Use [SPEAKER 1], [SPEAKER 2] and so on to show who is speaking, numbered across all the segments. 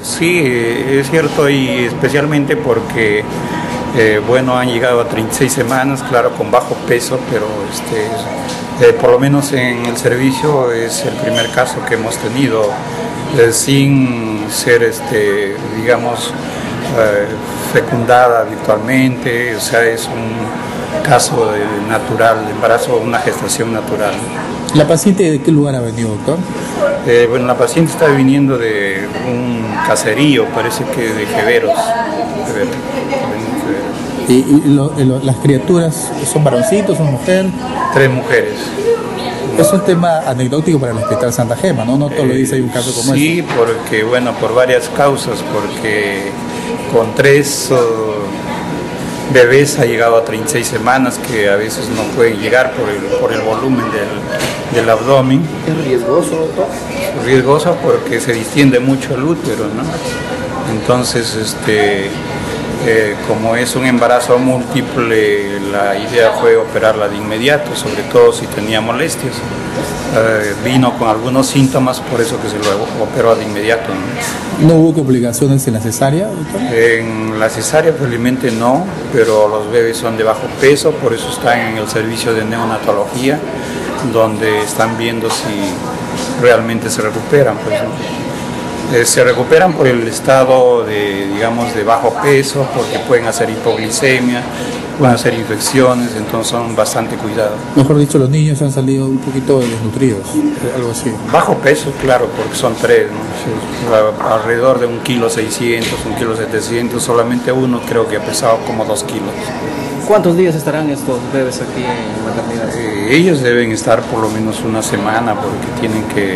[SPEAKER 1] Sí, es cierto, y especialmente porque bueno, han llegado a 36 semanas, claro, con bajo peso, pero por lo menos en el servicio es el primer caso que hemos tenido sin ser, digamos, fecundada virtualmente, o sea, es un caso natural, de embarazo, una gestación natural.
[SPEAKER 2] ¿La paciente de qué lugar ha venido, doctor?
[SPEAKER 1] Bueno, la paciente está viniendo de un caserío, parece que de Jeveros.
[SPEAKER 2] ¿Las criaturas son varoncitos, son mujer?
[SPEAKER 1] 3 mujeres.
[SPEAKER 2] Es un tema anecdótico para el Hospital Santa Gema, ¿no? No todo lo dice hay un caso como
[SPEAKER 1] sí,
[SPEAKER 2] este.
[SPEAKER 1] Sí, porque, bueno, por varias causas, porque con 3 bebés ha llegado a 36 semanas, que a veces no pueden llegar por el volumen del abdomen.
[SPEAKER 3] ¿Es riesgoso, doctor?
[SPEAKER 1] Riesgoso porque se distiende mucho el útero, ¿no? Entonces, como es un embarazo múltiple, la idea fue operarla de inmediato, sobre todo si tenía molestias. Vino con algunos síntomas, por eso que se lo operó de inmediato, ¿no?
[SPEAKER 2] ¿No hubo complicaciones en la cesárea, doctor?
[SPEAKER 1] En la cesárea felizmente no, pero los bebés son de bajo peso, por eso están en el servicio de neonatología, donde están viendo si realmente se recuperan, pues, ¿no? Se recuperan por el estado digamos, de bajo peso, porque pueden hacer hipoglicemia, pueden hacer infecciones, entonces son bastante cuidados.
[SPEAKER 2] Mejor dicho, los niños han salido un poquito desnutridos, algo así.
[SPEAKER 1] Bajo peso, claro, porque son 3, ¿no? Alrededor de 1,6 kg, 1,7 kg, solamente uno creo que ha pesado como 2 kilos.
[SPEAKER 3] ¿Cuántos días estarán estos bebés aquí en maternidad?
[SPEAKER 1] Ellos deben estar por lo menos una semana, porque tienen que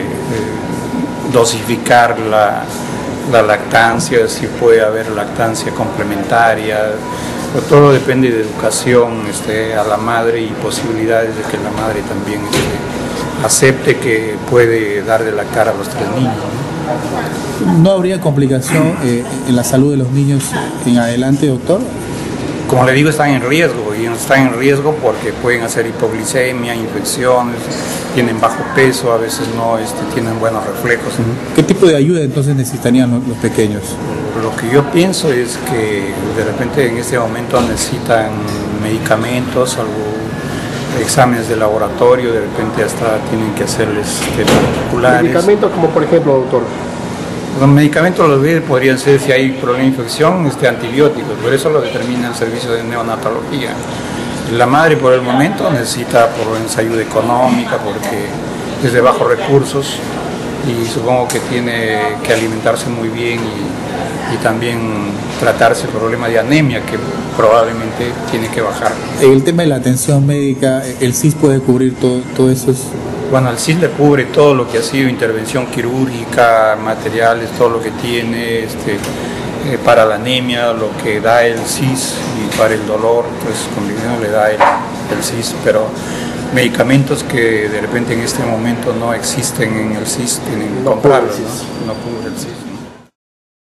[SPEAKER 1] dosificar la lactancia, si puede haber lactancia complementaria, pero todo depende de educación a la madre y posibilidades de que la madre también acepte que puede dar de lactar a los 3 niños, ¿no?
[SPEAKER 2] ¿No habría complicación en la salud de los niños en adelante, doctor?
[SPEAKER 1] Como le digo, están en riesgo, y están en riesgo porque pueden hacer hipoglicemia, infecciones, tienen bajo peso, a veces no tienen buenos reflejos.
[SPEAKER 2] ¿Qué tipo de ayuda entonces necesitarían los pequeños?
[SPEAKER 1] Lo que yo pienso es que de repente en este momento necesitan medicamentos, exámenes de laboratorio, de repente hasta tienen que hacerles particulares.
[SPEAKER 3] ¿Medicamentos como por ejemplo, doctor?
[SPEAKER 1] Los medicamentos los bebés podrían ser, si hay problema de infección, antibióticos, por eso lo determina el servicio de neonatología. La madre por el momento necesita por lo menos ayuda económica porque es de bajos recursos y supongo que tiene que alimentarse muy bien y también tratarse el problema de anemia que probablemente tiene que bajar.
[SPEAKER 2] El tema de la atención médica, ¿el CIS puede cubrir todo eso?
[SPEAKER 1] Bueno, el CIS le cubre todo lo que ha sido intervención quirúrgica, materiales, todo lo que tiene para la anemia, lo que da el CIS, y para el dolor, pues con dinero le da el CIS, pero medicamentos que de repente en este momento no existen en el CIS tienen que comprarlos, ¿no? No cubre el CIS.